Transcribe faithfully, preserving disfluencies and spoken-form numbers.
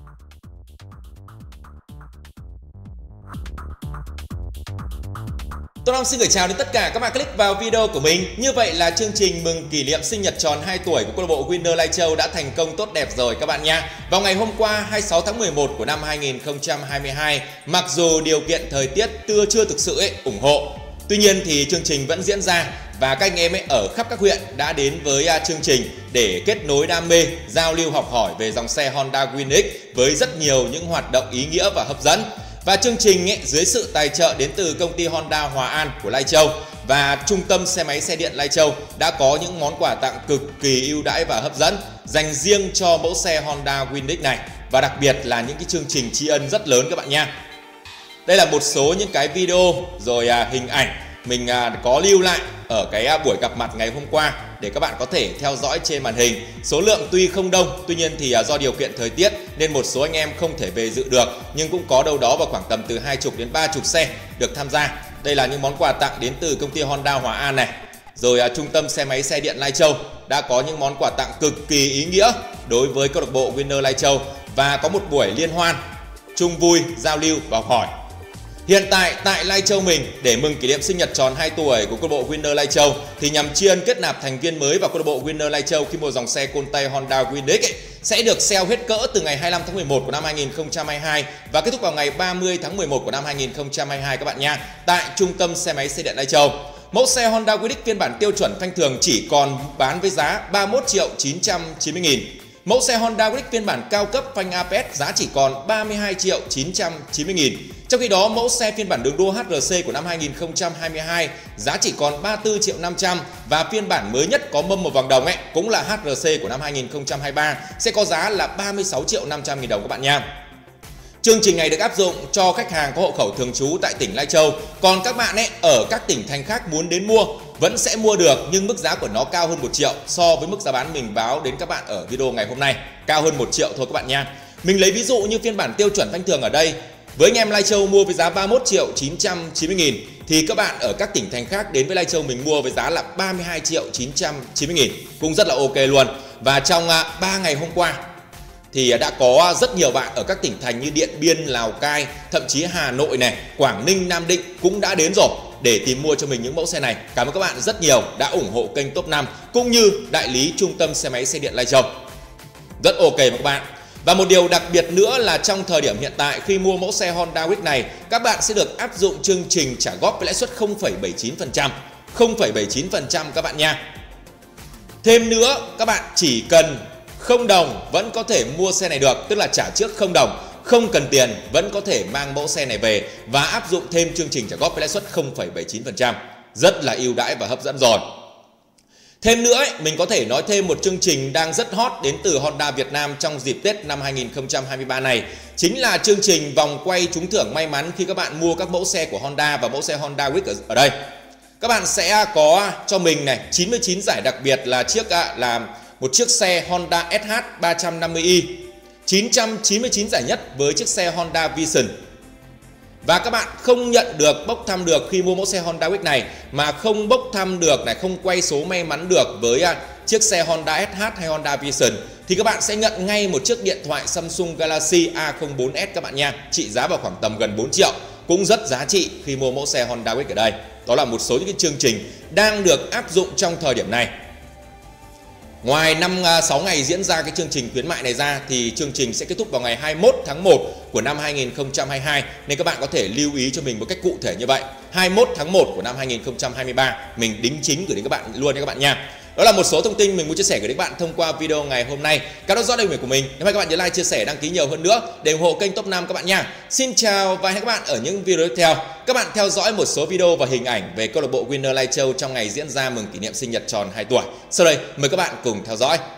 Tuấn Long xin gửi chào đến tất cả các bạn click vào video của mình. Như vậy là chương trình mừng kỷ niệm sinh nhật tròn hai tuổi của câu lạc bộ Winner Lai Châu đã thành công tốt đẹp rồi các bạn nha. Vào ngày hôm qua hai mươi sáu tháng mười một của năm hai nghìn không trăm hai mươi hai, mặc dù điều kiện thời tiết chưa chưa thực sự ấy, ủng hộ, tuy nhiên thì chương trình vẫn diễn ra và các anh em ấy ở khắp các huyện đã đến với uh, chương trình để kết nối đam mê, giao lưu học hỏi về dòng xe Honda Win X với rất nhiều những hoạt động ý nghĩa và hấp dẫn. Và chương trình ấy, dưới sự tài trợ đến từ công ty Honda Hòa An của Lai Châu và trung tâm xe máy xe điện Lai Châu đã có những món quà tặng cực kỳ ưu đãi và hấp dẫn dành riêng cho mẫu xe Honda Win X này, và đặc biệt là những cái chương trình tri ân rất lớn các bạn nha. Đây là một số những cái video rồi à, hình ảnh mình à, có lưu lại ở cái à, buổi gặp mặt ngày hôm qua để các bạn có thể theo dõi trên màn hình. Số lượng tuy không đông, tuy nhiên thì à, do điều kiện thời tiết nên một số anh em không thể về dự được, nhưng cũng có đâu đó vào khoảng tầm từ hai mươi đến ba mươi xe được tham gia. Đây là những món quà tặng đến từ công ty Honda Hòa An này. Rồi à, trung tâm xe máy xe điện Lai Châu đã có những món quà tặng cực kỳ ý nghĩa đối với câu lạc bộ Winner Lai Châu, và có một buổi liên hoan chung vui, giao lưu và học hỏi. Hiện tại tại Lai Châu mình, để mừng kỷ niệm sinh nhật tròn hai tuổi của câu lạc bộ Winner Lai Châu thì nhằm tri ân kết nạp thành viên mới vào câu lạc bộ Winner Lai Châu khi mua dòng xe côn tay Honda Win X ấy, sẽ được sale hết cỡ từ ngày hai mươi lăm tháng mười một của năm hai nghìn không trăm hai mươi hai và kết thúc vào ngày ba mươi tháng mười một của năm hai nghìn không trăm hai mươi hai các bạn nha, tại trung tâm xe máy xe điện Lai Châu. Mẫu xe Honda Win X phiên bản tiêu chuẩn phanh thường chỉ còn bán với giá ba mươi mốt triệu chín trăm chín mươi nghìn. Mẫu xe Honda Win X phiên bản cao cấp phanh a pê ét giá chỉ còn ba mươi hai triệu chín trăm chín mươi nghìn. Trong khi đó, mẫu xe phiên bản đường đua hát rờ xê của năm hai nghìn không trăm hai mươi hai giá chỉ còn ba mươi tư triệu năm trăm, và phiên bản mới nhất có mâm màu vàng đồng ấy cũng là hát rờ xê của năm hai nghìn không trăm hai mươi ba sẽ có giá là ba mươi sáu triệu năm trăm nghìn đồng các bạn nha. Chương trình này được áp dụng cho khách hàng có hộ khẩu thường trú tại tỉnh Lai Châu. Còn các bạn ấy ở các tỉnh thành khác muốn đến mua vẫn sẽ mua được, nhưng mức giá của nó cao hơn một triệu so với mức giá bán mình báo đến các bạn ở video ngày hôm nay, cao hơn một triệu thôi các bạn nha. Mình lấy ví dụ như phiên bản tiêu chuẩn phanh thường ở đây, với anh em Lai Châu mua với giá ba mươi mốt triệu chín trăm chín mươi nghìn thì các bạn ở các tỉnh thành khác đến với Lai Châu mình mua với giá là ba mươi hai triệu chín trăm chín mươi nghìn, cũng rất là ok luôn. Và trong ba ngày hôm qua thì đã có rất nhiều bạn ở các tỉnh thành như Điện Biên, Lào Cai, thậm chí Hà Nội này, Quảng Ninh, Nam Định cũng đã đến rồi để tìm mua cho mình những mẫu xe này. Cảm ơn các bạn rất nhiều đã ủng hộ kênh Top năm cũng như đại lý trung tâm xe máy xe điện Lai Châu. Rất ok mà các bạn. Và một điều đặc biệt nữa là trong thời điểm hiện tại, khi mua mẫu xe Honda Win X này, các bạn sẽ được áp dụng chương trình trả góp với lãi suất không phẩy bảy mươi chín phần trăm. không phẩy bảy mươi chín phần trăm các bạn nha. Thêm nữa, các bạn chỉ cần không đồng vẫn có thể mua xe này được, tức là trả trước không đồng, không cần tiền vẫn có thể mang mẫu xe này về và áp dụng thêm chương trình trả góp với lãi suất không phẩy bảy mươi chín phần trăm. Rất là ưu đãi và hấp dẫn rồi. Thêm nữa, mình có thể nói thêm một chương trình đang rất hot đến từ Honda Việt Nam trong dịp Tết năm hai nghìn không trăm hai mươi ba này. Chính là chương trình vòng quay trúng thưởng may mắn khi các bạn mua các mẫu xe của Honda và mẫu xe Honda Win X ở đây. Các bạn sẽ có cho mình này chín mươi chín giải đặc biệt là chiếc là một chiếc xe Honda ét hát ba trăm năm mươi i, chín trăm chín mươi chín giải nhất với chiếc xe Honda Vision. Và các bạn không nhận được bốc thăm được khi mua mẫu xe Honda Win X này, mà không bốc thăm được này, không quay số may mắn được với chiếc xe Honda ét hát hay Honda Vision thì các bạn sẽ nhận ngay một chiếc điện thoại Samsung Galaxy A không bốn S các bạn nha, trị giá vào khoảng tầm gần bốn triệu, cũng rất giá trị khi mua mẫu xe Honda Win X ở đây. Đó là một số những cái chương trình đang được áp dụng trong thời điểm này. Ngoài năm sáu ngày diễn ra cái chương trình khuyến mại này ra thì chương trình sẽ kết thúc vào ngày hai mươi mốt tháng một của năm hai nghìn không trăm hai mươi hai, nên các bạn có thể lưu ý cho mình một cách cụ thể như vậy. hai mươi mốt tháng một của năm hai nghìn không trăm hai mươi ba mình đính chính gửi đến các bạn luôn nha các bạn nha. Đó là một số thông tin mình muốn chia sẻ gửi đến các bạn thông qua video ngày hôm nay. Cảm ơn rõ đây của mình. Nếu các bạn nhớ like, chia sẻ, đăng ký nhiều hơn nữa để ủng hộ kênh Top năm các bạn nha. Xin chào và hẹn các bạn ở những video tiếp theo. Các bạn theo dõi một số video và hình ảnh về câu lạc bộ Winner Lai Châu trong ngày diễn ra mừng kỷ niệm sinh nhật tròn hai tuổi. Sau đây mời các bạn cùng theo dõi.